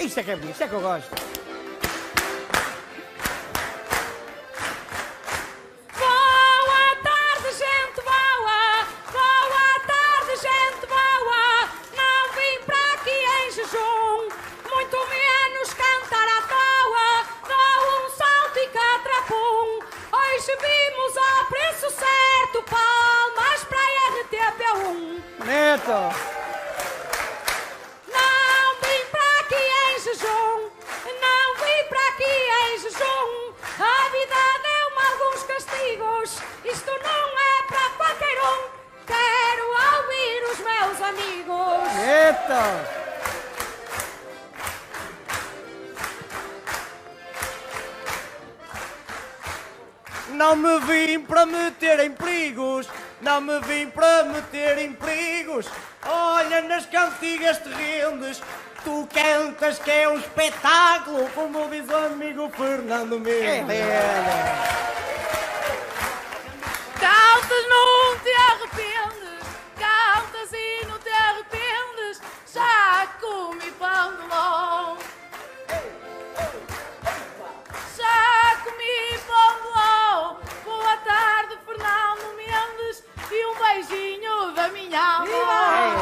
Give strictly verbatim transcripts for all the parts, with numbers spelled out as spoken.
Isto é que é bonito, isto é que eu gosto. Boa tarde, gente boa. Boa tarde, gente boa. Não vim para aqui em jejum, muito menos cantar à toa. Dou um salto e catrapum. Hoje vimos ao preço certo, palmas para a R T P um. Neto! Não vim para aqui em jejum, não vim para aqui em jejum. A vida deu-me alguns castigos, isto não é para qualquer um. Quero ouvir os meus amigos. Neto! Não me vim para meter em perigos, não me vim para meter em perigos. Olha, nas cantigas te rendes, tu cantas que é um espetáculo, como diz o amigo Fernando Mendes. Cantas, não te arrependes, cantas e não te arrependes. Já comi pão de ló, já comi pão de ló. Boa tarde, Fernando Mendes, e um beijinho da minha avó.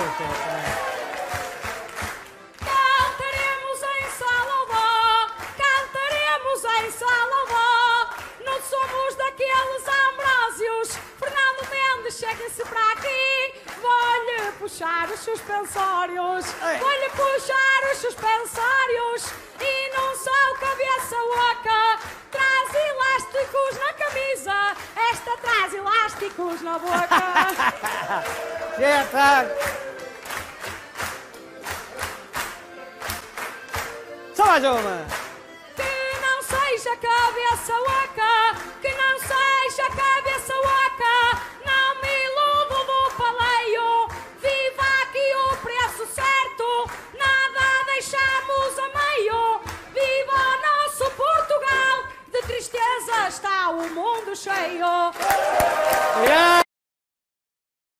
Cantaremos em Salvador, cantaremos em Salvador. Não somos daqueles Ambrósios. Fernando Mendes, cheguem-se para aqui. Vou-lhe puxar os suspensórios, vou-lhe puxar os suspensórios. E não sou cabeça oca, traz elásticos na camisa, esta traz elásticos na boca. Já tá. Só mais uma. Que não seja cabeça oca, que não seja cabeça oca. Não me iludo do paleio, viva aqui o preço certo. Nada deixamos a meio, viva o nosso Portugal. De tristeza está o mundo cheio. Yeah.